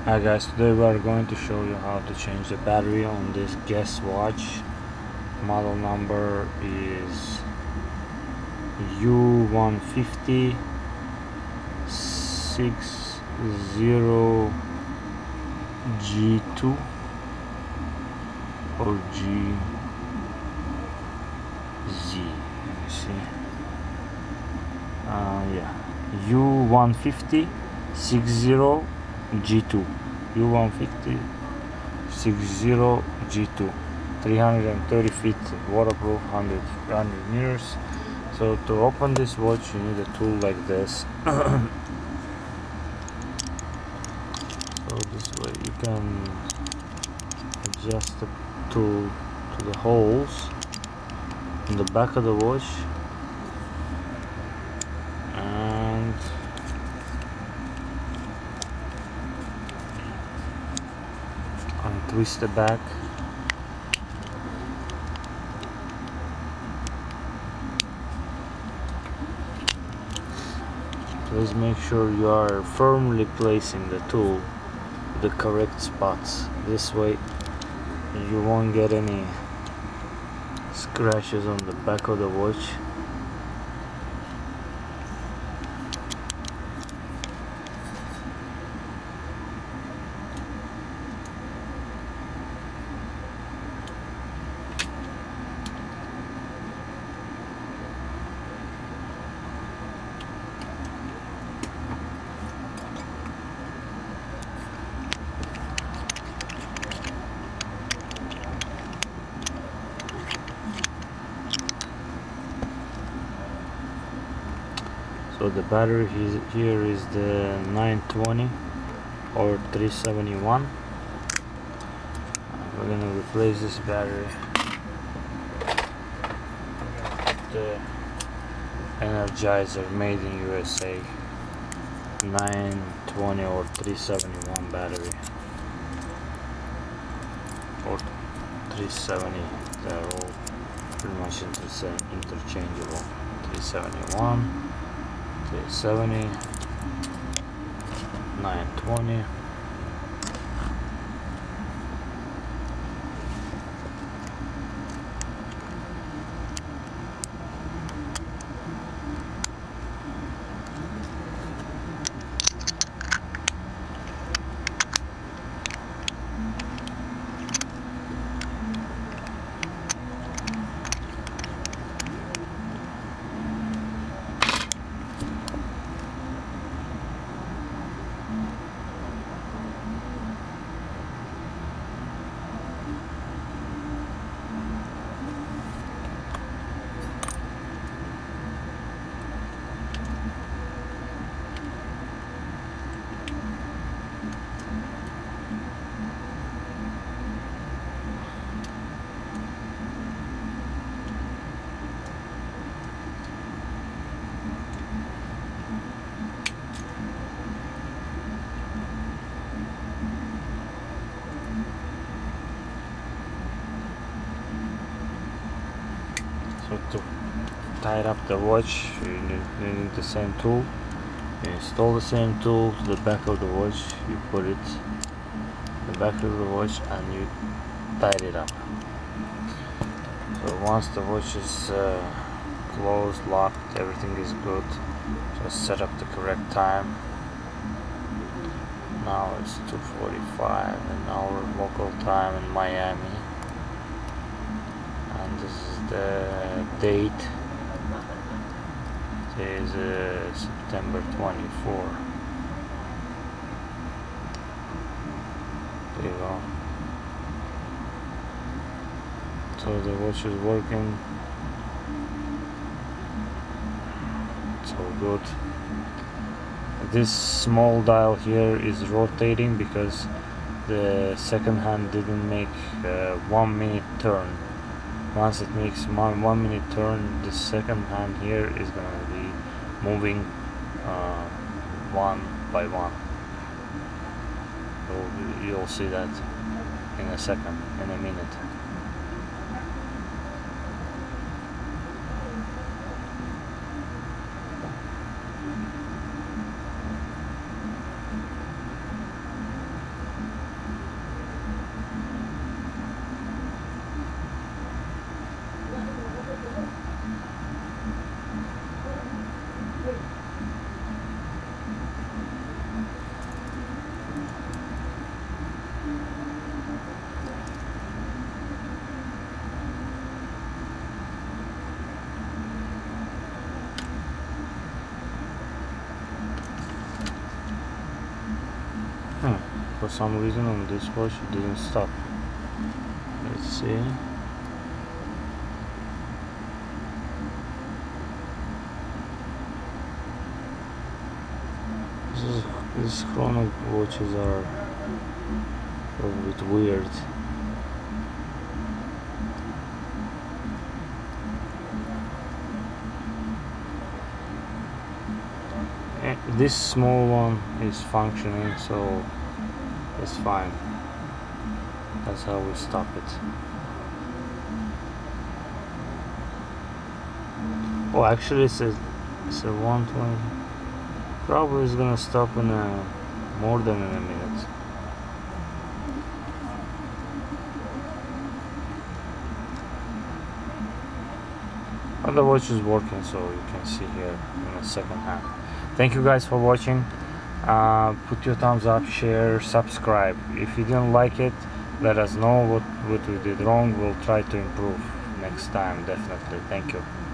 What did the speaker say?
Hi guys, today we are going to show you how to change the battery on this Guess watch. Model number is U150 60G2 or GZ. Let me see. Yeah, U150 60G2. U150 60G2, 330 feet waterproof, 100 meters. So to open this watch you need a tool like this. So this way you can adjust the tool to the holes in the back of the watch and untwist the back. Please make sure you are firmly placing the tool in the correct spots. This way you won't get any scratches on the back of the watch. So the battery here is the 920 or 371. We're gonna replace this battery. The Energizer made in USA 920 or 371 battery or 370. They're all pretty much interchangeable. 371. 370, 920. So to tie up the watch, you need the same tool. You install the same tool to the back of the watch. You put it in the back of the watch and you tie it up. So once the watch is closed, locked, everything is good, just set up the correct time. Now it's 2:45 in our local time in Miami. And this is the date. Today is September 24. There you go. So the watch is working. It's all good. This small dial here is rotating because the second hand didn't make 1 minute turn. Once it makes 1 minute turn, the second hand here is going to be moving one by one. So you'll see that in a second, in a minute. For some reason on this watch it didn't stop. Let's see. These chrono watches are a bit weird. This small one is functioning, so it's fine. That's how we stop it. Oh, actually it's a 120. Probably it's gonna stop in more than in a minute. But the watch is working, so you can see here in a second hand. Thank you guys for watching. Put your thumbs up, share, subscribe. If you didn't like it, let us know what we did wrong. We'll try to improve next time, definitely. Thank you.